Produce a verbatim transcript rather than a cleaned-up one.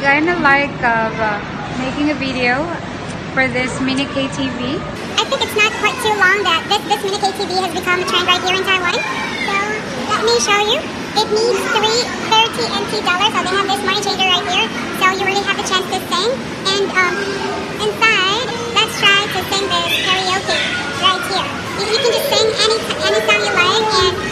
kind of like of uh, making a video for this mini K T V. I think it's not quite too long that this, this mini K T V has become a trend right here in Taiwan. So let me show you. It needs three thirty N T dollars, so they have this money changer right here. So you really have the chance to sing. And um, inside, let's try to sing this karaoke right here. You, you can just sing any, any song you like, and